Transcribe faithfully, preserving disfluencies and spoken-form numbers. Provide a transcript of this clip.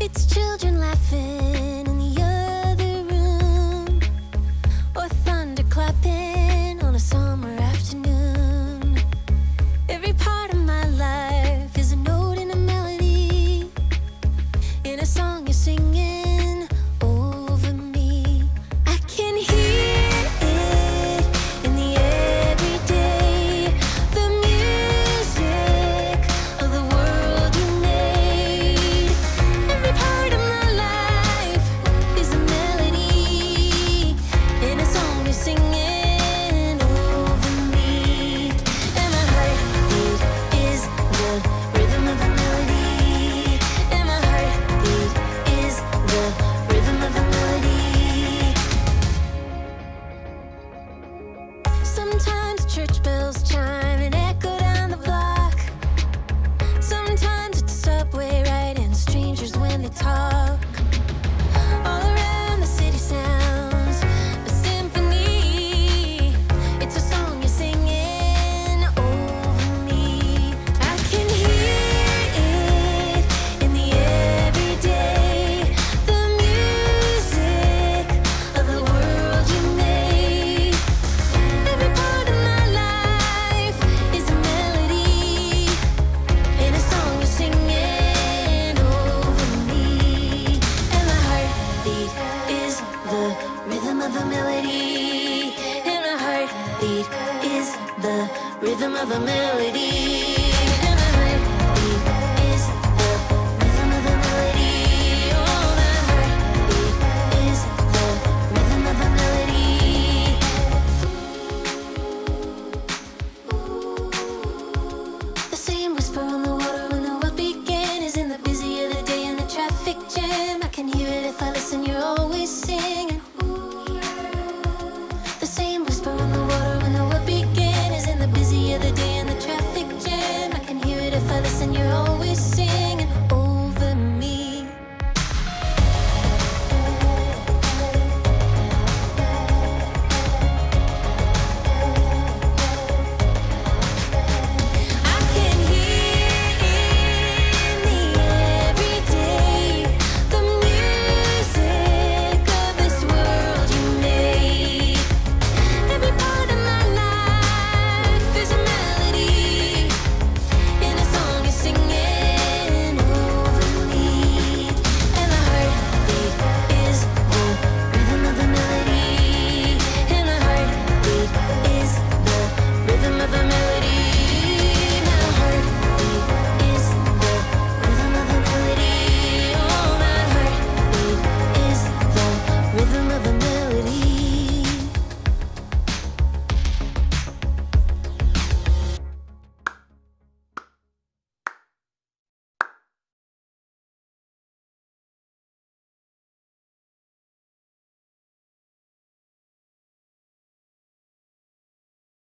It's children laughing in the other room, or thunder clapping on a summer afternoon. Every part of my life is a note and a melody in a song you're singing over me. I can hear it in the everyday, the music of the world you made. Every part of my life is a melody in a song you're singing over me. And my heartbeat is the rhythm of the melody. And my heartbeat is the rhythm of the melody. Sometimes church bells chime and echo down the block. Sometimes it's a subway ride and strangers when they talk. All around the city sounds a symphony. It's a song you're singing over me. I can hear it in the everyday, the music of the world you made. Every part of my life is a melody in a song you're singing over me. And my heartbeat is the rhythm of the melody. And my heartbeat is the rhythm of the melody. And my heartbeat is the rhythm of the melody. Oh, my heartbeat is the rhythm of the melody. The same whisper on the water when the world began is in the busy of the day and the traffic jam. I can hear it if I listen, you're always singing.